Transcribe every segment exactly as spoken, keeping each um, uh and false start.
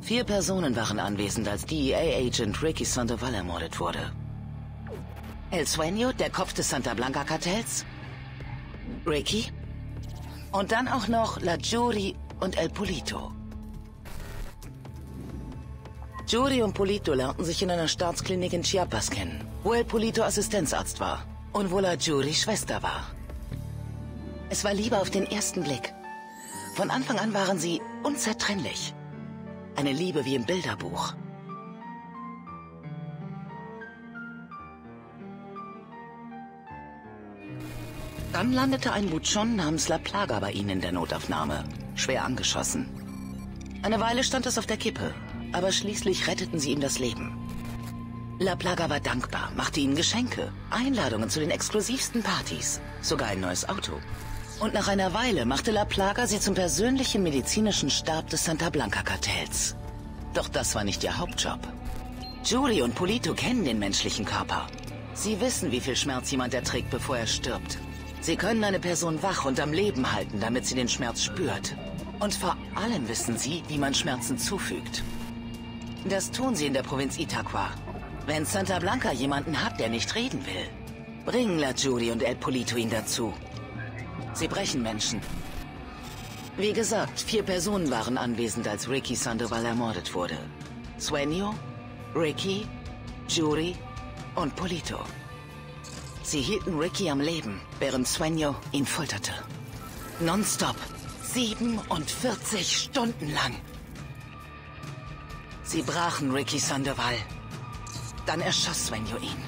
Vier Personen waren anwesend, als D E A-Agent Ricky Sandoval ermordet wurde. El Sueño, der Kopf des Santa Blanca-Kartells. Ricky. Und dann auch noch La Jury und El Polito. Jury und Polito lernten sich in einer Staatsklinik in Chiapas kennen, wo El Polito Assistenzarzt war und wo La Jury Schwester war. Es war Liebe auf den ersten Blick. Von Anfang an waren sie unzertrennlich. Eine Liebe wie im Bilderbuch. Dann landete ein Buchon namens La Plaga bei ihnen in der Notaufnahme, schwer angeschossen. Eine Weile stand es auf der Kippe, aber schließlich retteten sie ihm das Leben. La Plaga war dankbar, machte ihnen Geschenke, Einladungen zu den exklusivsten Partys, sogar ein neues Auto. Und nach einer Weile machte La Plaga sie zum persönlichen medizinischen Stab des Santa Blanca-Kartells. Doch das war nicht ihr Hauptjob. Jury und Polito kennen den menschlichen Körper. Sie wissen, wie viel Schmerz jemand erträgt, bevor er stirbt. Sie können eine Person wach und am Leben halten, damit sie den Schmerz spürt. Und vor allem wissen sie, wie man Schmerzen zufügt. Das tun sie in der Provinz Itaqua. Wenn Santa Blanca jemanden hat, der nicht reden will, bringen La Jury und El Polito ihn dazu. Sie brechen Menschen. Wie gesagt, vier Personen waren anwesend, als Ricky Sandoval ermordet wurde. Sueño, Ricky, Jury und Polito. Sie hielten Ricky am Leben, während Sueño ihn folterte. Nonstop. siebenundvierzig Stunden lang. Sie brachen Ricky Sandoval. Dann erschoss Sueño ihn.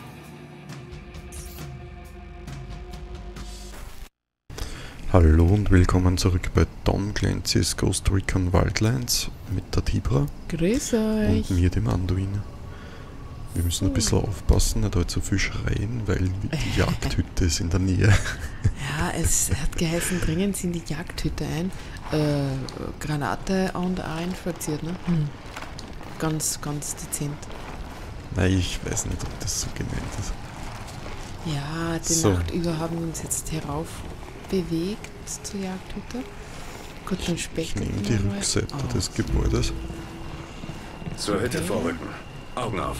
Hallo und willkommen zurück bei Tom Clancy's Ghost Recon Wildlands mit der Tibra. Grüß euch. Und mir, dem Anduin. Wir müssen ein bisschen aufpassen, nicht halt so viel schreien, weil die Jagdhütte ist in der Nähe. Ja, es hat geheißen, dringen Sie in die Jagdhütte ein. Äh, Granate und einflatziert, ne? Hm. Ganz, ganz dezent. Nein, ich weiß nicht, ob das so gemeint ist. Ja, die so. Nacht über haben wir uns jetzt herauf bewegt zur Jagdhütte. Gut, den Speck. Ich nehme die Rückseite oh. des Gebäudes. Zur Hütte Okay. vorrücken. Augen auf.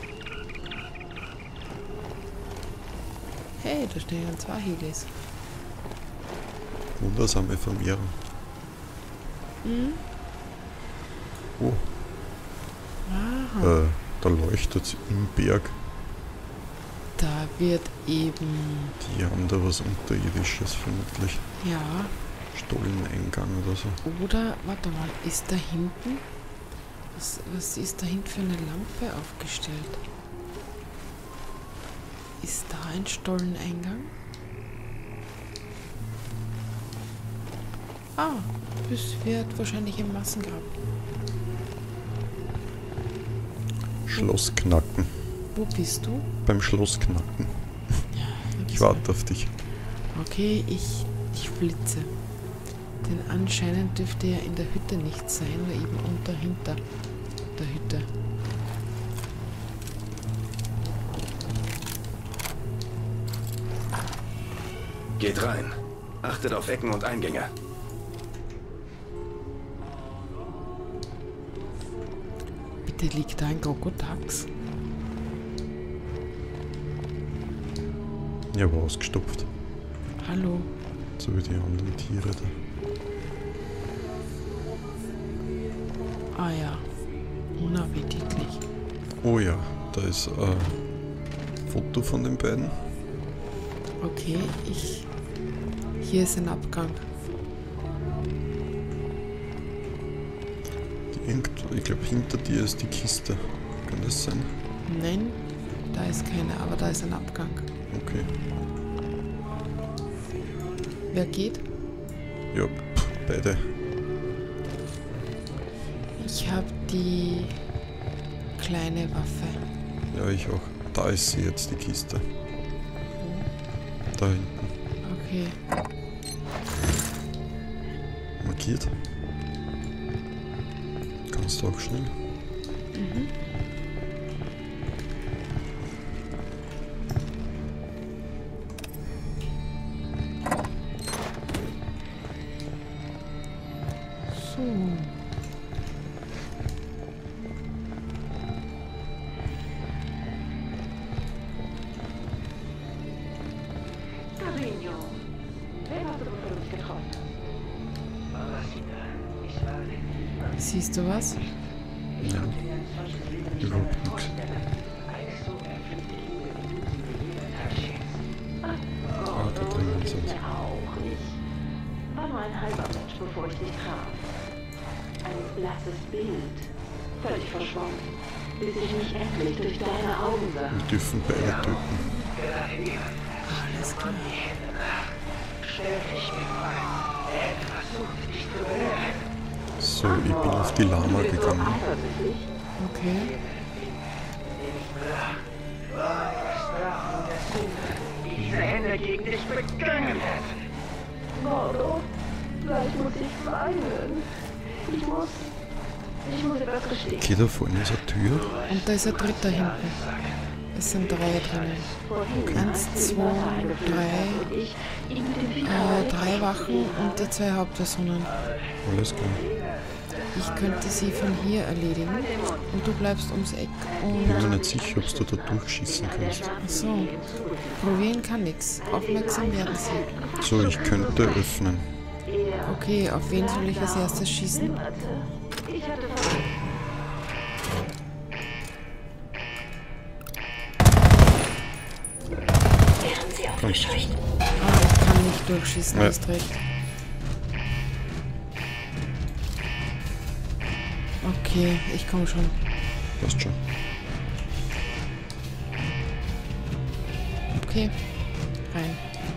Hey, da stehen ja zwei Helis. Wundersame Vermehrung. Mhm. Oh, Aha. äh, da leuchtet es im Berg. Da wird eben... Die haben da was Unterirdisches vermutlich. Ja. Stolleneingang oder so. Oder, warte mal, ist da hinten... Was, was ist da hinten für eine Lampe aufgestellt? Ist da ein Stolleneingang? Ah, das wird wahrscheinlich im Massengrab. Schloss knacken. Wo bist du? Beim Schloss knacken. Ja, Ich warte auf dich. Okay, ich, ich flitze. Denn anscheinend dürfte er in der Hütte nicht sein, oder eben unter hinter der Hütte. Geht rein. Achtet auf Ecken und Eingänge. Bitte liegt da ein Krokotax. Ja, aber ausgestopft. Hallo. So wie die anderen Tiere da. Ah ja. Unappetitlich. Oh ja, da ist ein Foto von den beiden. Okay, ich... Hier ist ein Abgang. Die irgend- Ich glaube, hinter dir ist die Kiste. Kann das sein? Nein, da ist keine, aber da ist ein Abgang. Okay. Wer geht? Ja, pff, beide. Ich habe die kleine Waffe. Ja, ich auch. Da ist sie jetzt, die Kiste. Da hinten. Okay. Markiert. Kannst du auch schnell. Mhm. So. Siehst du was? Ja. Überhaupt nichts. Ah, da drinnen ist es. War nur ein halber Mensch, bevor ich dich traf. Ein blasses Bild. Völlig verschwommen. Bis ich mich endlich durch deine Augen sah. Wir dürfen beide töten. Alles klar. So, ich bin auf die Lama gegangen. Okay. Diese Hände gegen dich begangen hätten. Gordo, vielleicht muss ich weinen. Ich muss... Ich muss etwas gestehen. Okay, da vorne ist eine Tür. Und da ist ein dritter hinten. Es sind drei drinnen. Eins, zwei, drei. Äh, drei Wachen und die zwei Hauptpersonen. Alles klar. Ich könnte sie von hier erledigen und du bleibst ums Eck Ich bin mir und... nicht sicher, ob du da durchschießen kannst. Ach so. Probieren kann nix. Aufmerksam werden sie. So, ich könnte öffnen. Okay, auf wen soll ich als erstes schießen? Ich hatte Kommst. Ah, ich kann nicht durchschießen, Ja. du hast recht. Okay, ich komme schon. Passt schon. Okay, rein.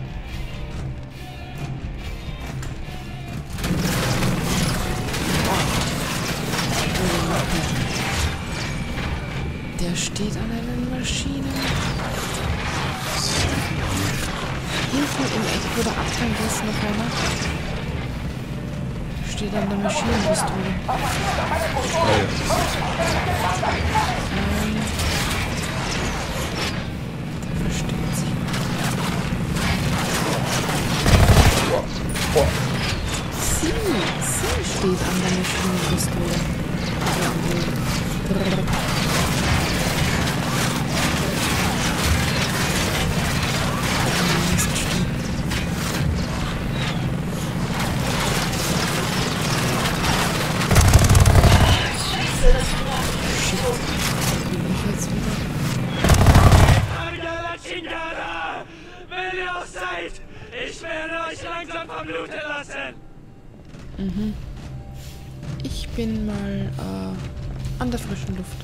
Der steht an einer Maschine. Hinten im Eck, wo der Abgang ist, noch einer. Steht an der Maschinenpistole. Ah, ja. Ähm, der versteckt sich. Sie, sie steht an der Maschinenpistole. Ja, Brrr. Mist, stimmt. Shit. Bin ich jetzt wieder? Angela Chingada! Wenn ihr auch seid, ich werde euch langsam verbluten lassen! Mhm. Ich bin mal äh, an der frischen Luft.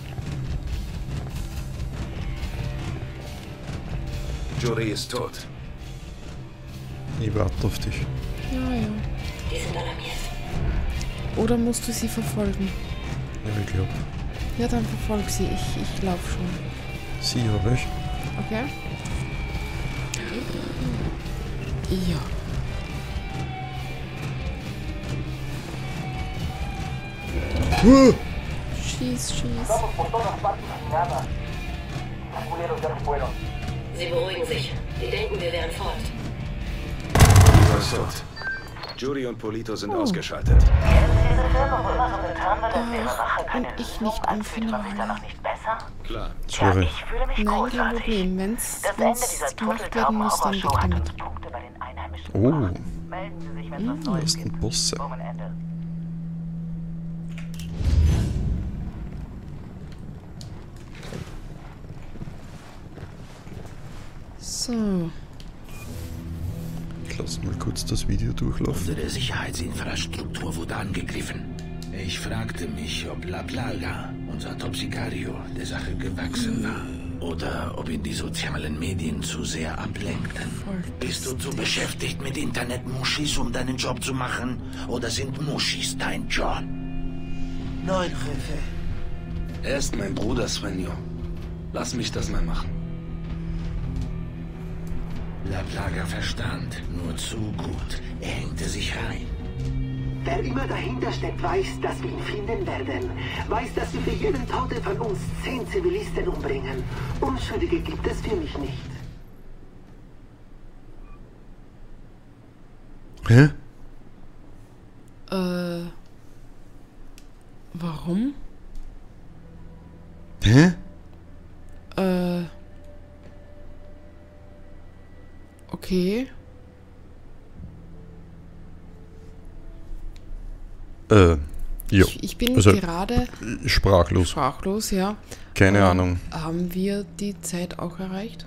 Jury ist tot. Ich warte auf dich. Ja, ja. Die sind alarmiert. Oder musst du sie verfolgen? Ja, ich glaube. Ja, dann verfolg sie. Ich, ich lauf schon. Sie habe ich. Okay? Ja. Uh! Schieß, schieß. Sie beruhigen sich. Die denken, wir wären fort. Polito ist tot. Jury und Polito sind ausgeschaltet. Ach, und ich nicht am Finale. Klar. Sorry. Nein, kein Problem. Wenn's, wenn's gemacht werden muss, dann weg damit. Oh. Das ist ein Bosse. So. Ich lasse mal kurz das Video durchlaufen. Unsere Sicherheitsinfrastruktur wurde angegriffen. Ich fragte mich, ob La Plaga, unser Top-Sicario, der Sache gewachsen war. Oder ob ihn die sozialen Medien zu sehr ablenkten. Bist du zu beschäftigt mit Internet-Muschis, um deinen Job zu machen? Oder sind Muschis dein Job? Nein, Jefe. Er ist mein Bruder, Svenjo. Lass mich das mal machen. La Plaga verstand nur zu gut. Er hängte sich rein. Wer immer dahinter steckt, weiß, dass wir ihn finden werden. Weiß, dass wir für jeden Tote von uns zehn Zivilisten umbringen. Unschuldige gibt es für mich nicht. Hä? Äh. Warum? Hä? Äh. Okay. Äh, Ja. Ich, ich bin Also, gerade sprachlos. sprachlos, ja. Keine Äh, Ahnung. Haben wir die Zeit auch erreicht?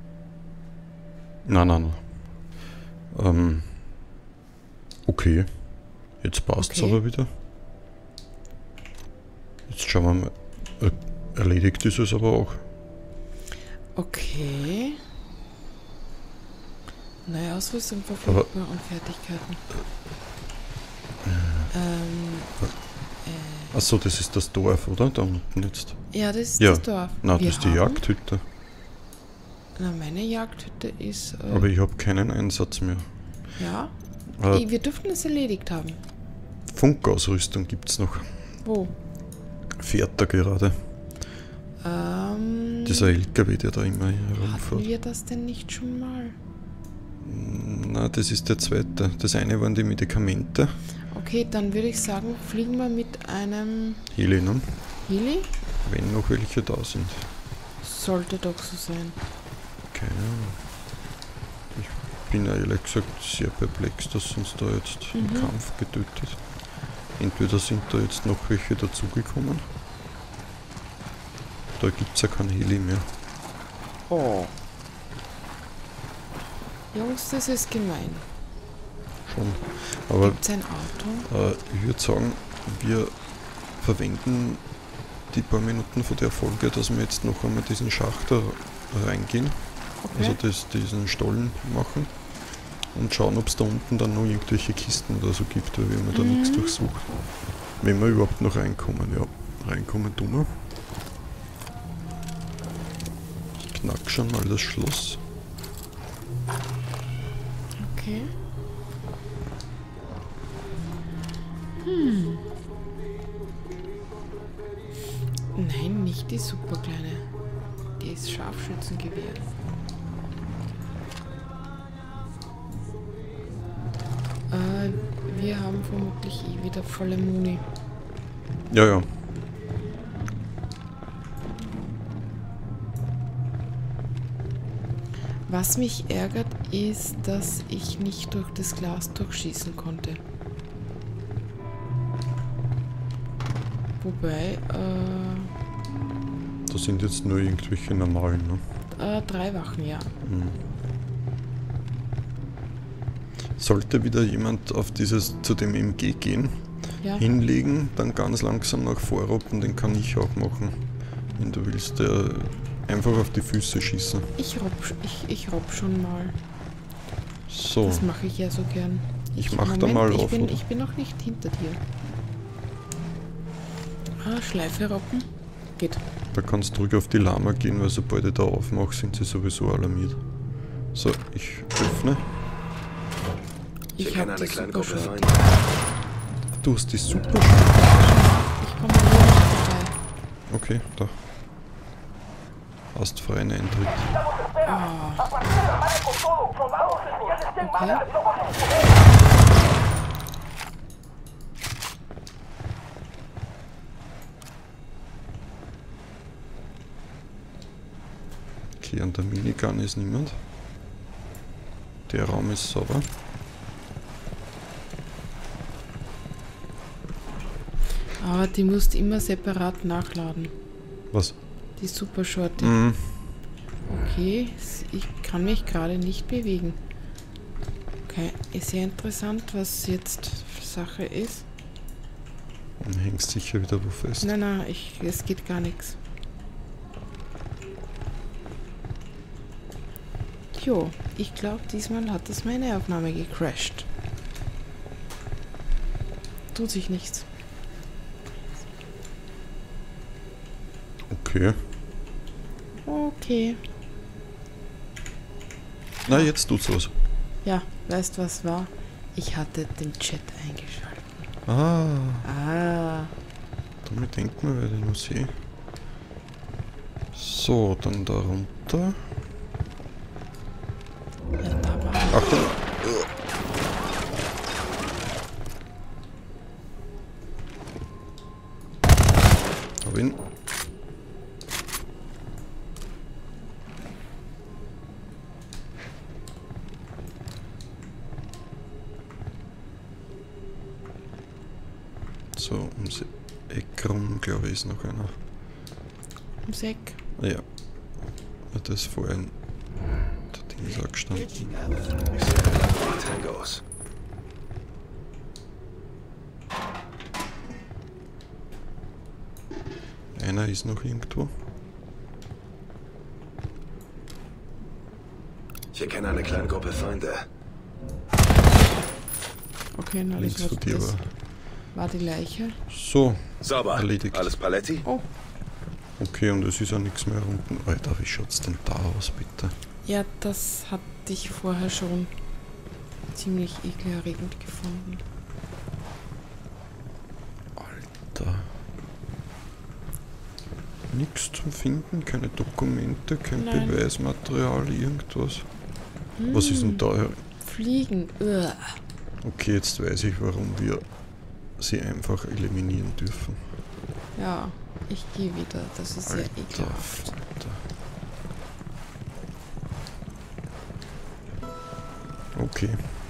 Nein, nein, nein. Ähm, okay. Jetzt passt es Okay. aber wieder. Jetzt schauen wir mal. Er- Erledigt ist es aber auch. Okay. Neue Ausrüstung verfügbar und Fertigkeiten. Ähm, Achso, das ist das Dorf, oder? Da unten jetzt. ja, das ist Ja. das Dorf. Nein, Wir das ist die haben- Jagdhütte. Na, meine Jagdhütte ist. Äh, Aber ich habe keinen Einsatz mehr. ja. Äh, Wir dürften es erledigt haben. Funkausrüstung gibt es noch. Wo? Fährt da gerade. Ähm, Dieser L K W, der da immer hatten herumfährt. wir das denn nicht schon mal? Na, das ist der zweite. Das eine waren die Medikamente. Okay, dann würde ich sagen, fliegen wir mit einem Heli, ne? Heli. Wenn noch welche da sind. Sollte doch so sein. Keine Ahnung. Ich bin ja ehrlich gesagt sehr perplex, dass sie uns da jetzt im Mhm. Kampf getötet. Entweder sind da jetzt noch welche dazugekommen. Da gibt es ja kein Heli mehr. Oh. Jungs, das ist gemein. Schon. Aber Gibt's ein Auto? äh, ich würde sagen, wir verwenden die paar Minuten von der Folge, dass wir jetzt noch einmal diesen Schacht da reingehen. Okay. Also das, diesen Stollen machen. Und schauen, ob es da unten dann noch irgendwelche Kisten oder so gibt, weil wir haben ja da Mhm. nichts durchsucht. Wenn wir überhaupt noch reinkommen, ja. Reinkommen tun wir. Ich knack schon mal das Schloss. Okay. Hm. Nein, nicht die superkleine. Die ist Scharfschützengewehr. Äh, wir haben vermutlich eh wieder volle Muni. Ja, ja. Was mich ärgert, ist, dass ich nicht durch das Glas durchschießen konnte. Wobei, äh, Da sind jetzt nur irgendwelche normalen, ne? äh, drei Wachen, ja. Mhm. Sollte wieder jemand auf dieses zu dem M G gehen, Ja, hinlegen, dann ganz langsam nach vorrobben, den kann ich auch machen. Wenn du willst, der einfach auf die Füße schießen. ich robb, ich, ich robb schon mal. So, Das mache ich ja so gern. ich mach da Moment, mal ich auf, bin, oder? ich bin noch nicht hinter dir. Ah, Schleife robben. Geht. Da kannst du ruhig auf die Lama gehen, weil sobald ich da aufmache, sind sie sowieso alarmiert. So, ich öffne. Ich Ich kenne hab eine die kleine super Gruppe Shot. Feinde. Du hast die super. Ich komme hier nicht vorbei. Okay, da. Hast freien Eintritt. Okay. Okay, an der Minigun ist niemand. Der Raum ist sauber. Aber die musst immer separat nachladen. Was? Die Super Shorty. Mhm. Okay, ich kann mich gerade nicht bewegen. Okay, ist sehr interessant, was jetzt Sache ist. Und hängst sicher wieder wo fest. Nein, nein, ich, es geht gar nichts. Jo, ich glaube, diesmal hat das meine Aufnahme gecrashed. Tut sich nichts. Okay. Okay. Na, jetzt tut's was. Ja, weißt was war? Ich hatte den Chat eingeschaltet. Ah, Ah, damit denkt man, weil ich nur sehe. So, dann da runter. ja, da war. Achtung! Hab ihn. So, ums Eck rum, glaube ich, ist noch einer. Ums Eck? Ja. Das ist vorhin der Ding ist auch gestanden. Ich sehe Tangos. Einer ist noch irgendwo. Ich erkenne eine kleine Gruppe Feinde. Okay, na, Links das von war, dir das war. war die Leiche. So, Sauber. erledigt. Alles Paletti? Oh, Okay, und es ist auch nichts mehr unten. Alter, wie schaut's denn da aus, bitte? ja, das hatte ich vorher schon ziemlich ekelerregend gefunden. Alter. Nichts zum Finden, keine Dokumente, kein Nein. Beweismaterial, irgendwas. Was ist denn da? Fliegen. Uah. Okay, jetzt weiß ich, warum wir sie einfach eliminieren dürfen. Ja, ich gehe wieder. Das ist sehr Alter ekelhaft. Falter. Okay.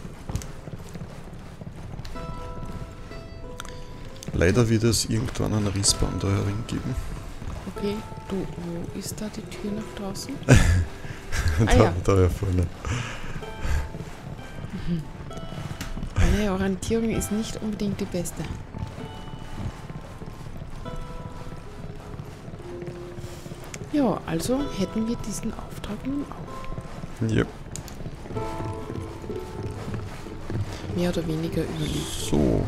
Leider wird es irgendwann einen Respawn da herin geben. Okay, du, wo ist da die Tür nach draußen? da, Ah, ja. da ja vorne. Meine Orientierung ist nicht unbedingt die beste. Ja, also hätten wir diesen Auftrag nun auch. Ja. Mehr oder weniger überlebt. So.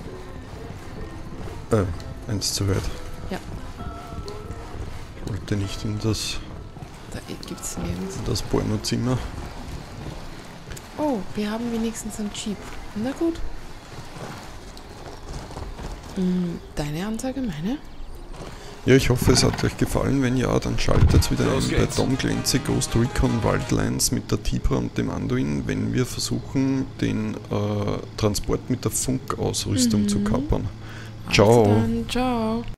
Äh, eins zu weit. Ja, Ich wollte nicht in das, da gibt's nirgends. in das Pornozimmer. Oh, wir haben wenigstens einen Jeep. Na gut. Hm, deine Ansage, meine? Ja, ich hoffe, es hat euch gefallen. Wenn ja, dann schaltet wieder Los ein bei geht's. Tom Clancy Ghost Recon Wildlands mit der Tibra und dem Anduin, wenn wir versuchen, den äh, Transport mit der Funkausrüstung zu kapern. Alles Ciao! dann, ciao.